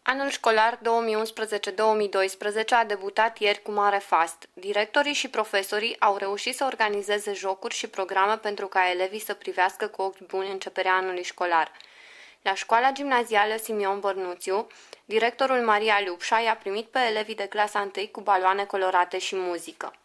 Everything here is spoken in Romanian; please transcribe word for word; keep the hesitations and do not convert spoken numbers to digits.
Anul școlar două mii unsprezece două mii doisprezece a debutat ieri cu mare fast. Directorii și profesorii au reușit să organizeze jocuri și programe pentru ca elevii să privească cu ochi buni începerea anului școlar. La școala gimnazială Simion Bărnuțiu, directorul Maria Lupșa i-a primit pe elevii de clasa întâi cu baloane colorate și muzică.